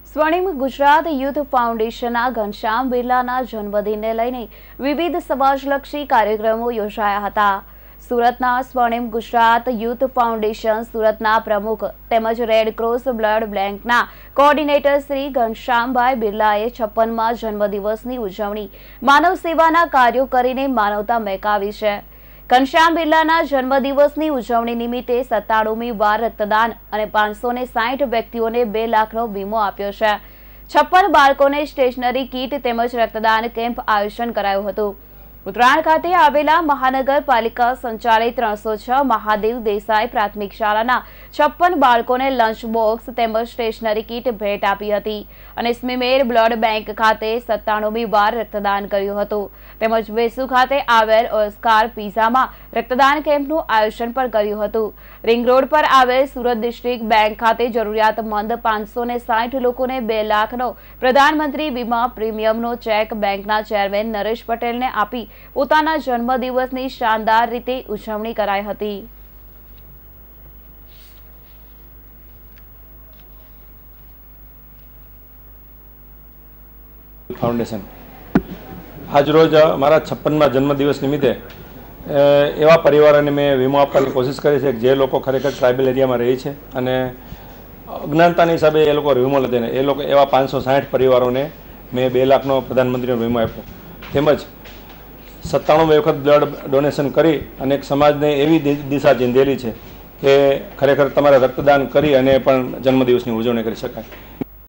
સ્વર્ણિમ Gujarat youth ફાઉન્ડેશનના ઘનશ્યામ બિરલાના જન્મદિનને લઈને વિવિધ સમાજલક્ષી કાર્યક્રમો યોજાયા હતા। સુરતના સ્વર્ણિમ ગુજરાત યુથ ફાઉન્ડેશન સુરતના પ્રમુખ તેમજ રેડ ક્રોસ બ્લડ બેંકના કોઓર્ડિનેટર શ્રી ઘનશ્યામભાઈ બિરલાએ 56મા જન્મદિવસની ઉજવણી માનવ સેવાના કાર્યો કરીને માનવતા મહેકાવી છે। ઘનશ્યામ બિરલાના જન્મદિવસની ઉજવણી નિમિત્તે 97મી વાર રક્તદાન અને 560 વ્યક્તિઓને 2 લાખનો વીમો આપ્યો છે। 56 બાળકોને સ્ટેશનરી કીટ તેમજ રક્તદાન કેમ્પ આયોજન કરાયું હતું। ઉત્તરાયણ ખાતે આવેલા મહાનગરપાલિકા સંચાલિત 306 મહાદેવ દેસાઈ પ્રાથમિક શાળાના 56 બાળકોને લંચ બોક્સ તેમજ સ્ટેશનરી કીટ ભેટ આપી હતી અને સ્મીમેર બ્લડ બેંક ખાતે 97મી વાર રક્તદાન કર્યું હતું તેમજ વેસુ ખાતે આવેલ ઓસ્કાર પિઝામાં રક્તદાન કેમ્પનું આયોજન પણ કર્યું હતું। રિંગ રોડ પર આવેલ સુરત ડિસ્ટ્રિક્ટ બેંક ખાતે જરૂરિયાતમંદ 560 લોકોને 2 લાખનો પ્રધાનમંત્રી વીમા પ્રીમિયમનો ચેક બેંકના ચેરમેન નરેશ પટેલને આપી પોતાના જન્મદિવસની શાનદાર રીતે ઉજવણી કરાઈ હતી। ફાઉન્ડેશન આજરોજ મારા 56મા જન્મદિવસ નિમિત્તે એવા પરિવારોને મેં વીમો આપવાની કોશિશ કરી છે જે લોકો ખરેખર ટ્રાઇબલ એરિયામાં રહે છે અને અજ્ઞાનતાની હિસાબે એ લોકો વીમો લીધે એ લોકો એવા 560 પરિવારોને મેં 2 લાખનો પ્રધાનમંત્રીનો વીમો આપ્યો તેમજ 97 વખત બ્લડ ડોનેશન કરી અને એક સમાજને એવી દિશા ચીંધેલી છે કે ખરેખર તમારે રક્તદાન કરી અને પણ જન્મદિવસની ઉજવણી કરી શકાય।